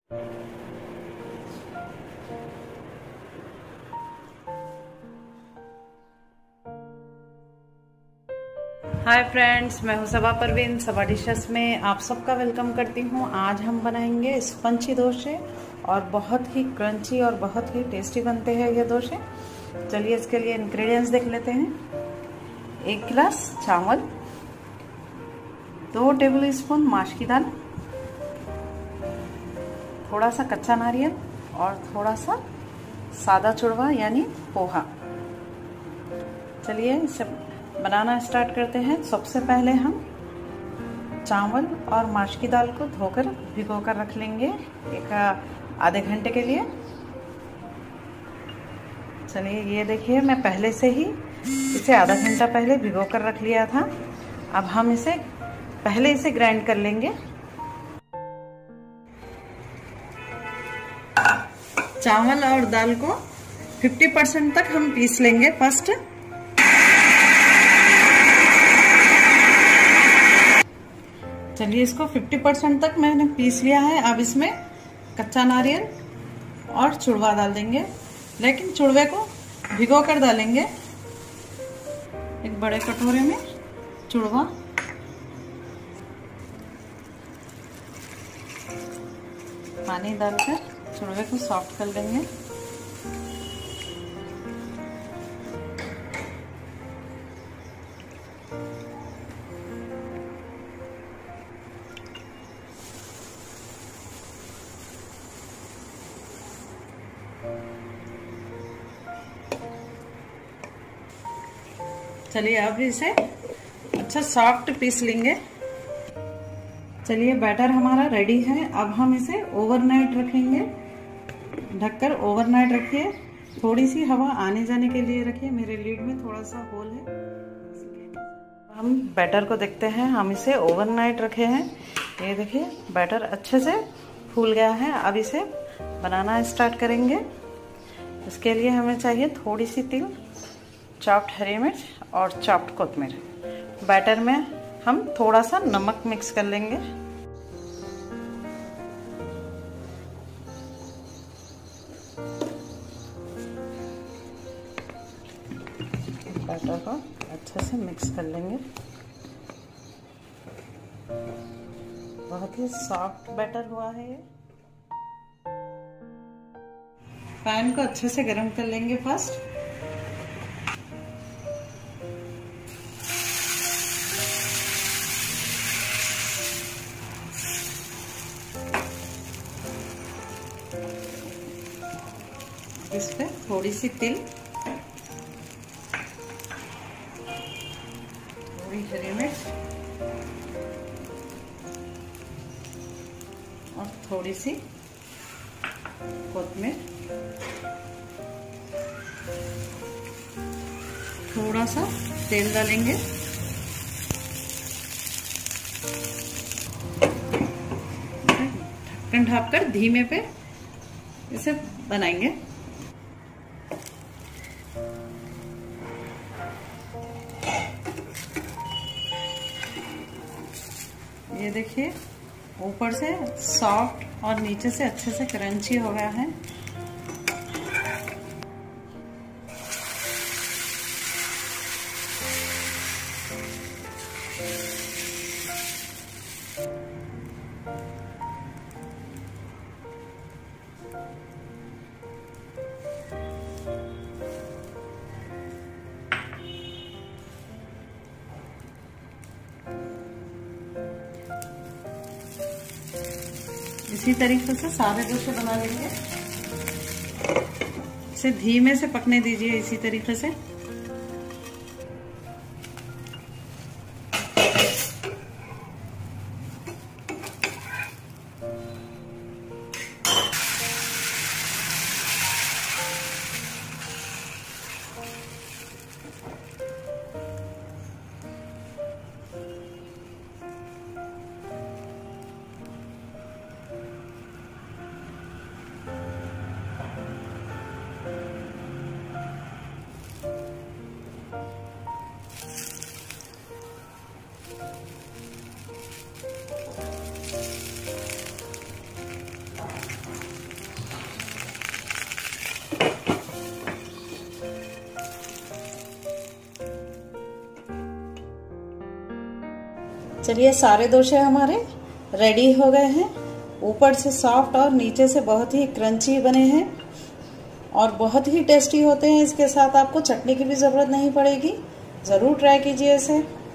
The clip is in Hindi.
हाय फ्रेंड्स, मैं हूं सबा परवीन। सबा डिशेस में आप सबका वेलकम करती हूं। आज हम बनाएंगे स्पंजी डोसे और बहुत ही क्रंची और बहुत ही टेस्टी बनते हैं ये डोसे। चलिए इसके लिए इंग्रेडिएंट्स देख लेते हैं। 1 गिलास चावल, 2 टेबल स्पून माश की दाल, थोड़ा सा कच्चा नारियल और थोड़ा सा सादा चूरमा यानी पोहा। चलिए इसे बनाना स्टार्ट करते हैं। सबसे पहले हम चावल और माश की दाल को धोकर भिगोकर रख लेंगे एक आधे घंटे के लिए। चलिए ये देखिए, मैं पहले से ही इसे आधा घंटा पहले भिगोकर रख लिया था। अब हम इसे पहले ग्राइंड कर लेंगे। चावल और दाल को 50% तक हम पीस लेंगे फर्स्ट। चलिए इसको 50% तक मैंने पीस लिया है। अब इसमें कच्चा नारियल और चूरमा डाल देंगे, लेकिन चूरवे को भिगो कर डालेंगे। एक बड़े कटोरे में चूरमा, पानी डालकर चूरवे को सॉफ्ट कर लेंगे। चलिए अब इसे अच्छा सॉफ्ट पीस लेंगे। चलिए बैटर हमारा रेडी है। अब हम इसे ओवरनाइट रखेंगे। ढककर ओवरनाइट रखिए। थोड़ी सी हवा आने जाने के लिए रखिए। मेरे लीड में थोड़ा सा होल है, हम बैटर को देखते हैं। हम इसे ओवरनाइट रखे हैं। ये देखिए बैटर अच्छे से फूल गया है। अब इसे बनाना स्टार्ट करेंगे। इसके लिए हमें चाहिए थोड़ी सी तिल, चॉप्ड हरी मिर्च और चॉप्ड कोतमीर। बैटर में हम थोड़ा सा नमक मिक्स कर लेंगे। बैटर को अच्छे से मिक्स कर लेंगे। बहुत ही सॉफ्ट बैटर हुआ है ये। पैन को अच्छे से गरम कर लेंगे फर्स्ट। इस पे थोड़ी सी तिल, थोड़ी हरी मिर्च और थोड़ी सी कोतमीर, थोड़ा सा तेल डालेंगे। ढक्कन ढककर धीमे पे इसे बनाएंगे। ये देखिए ऊपर से सॉफ्ट और नीचे से अच्छे से क्रंची हो गया है। इसी तरीके से सारे डोसे बना लेंगे। इसे धीमे से पकने दीजिए इसी तरीके से। चलिए सारे डोसे हमारे रेडी हो गए हैं। ऊपर से सॉफ्ट और नीचे से बहुत ही क्रंची बने हैं और बहुत ही टेस्टी होते हैं। इसके साथ आपको चटनी की भी ज़रूरत नहीं पड़ेगी। ज़रूर ट्राई कीजिए इसे।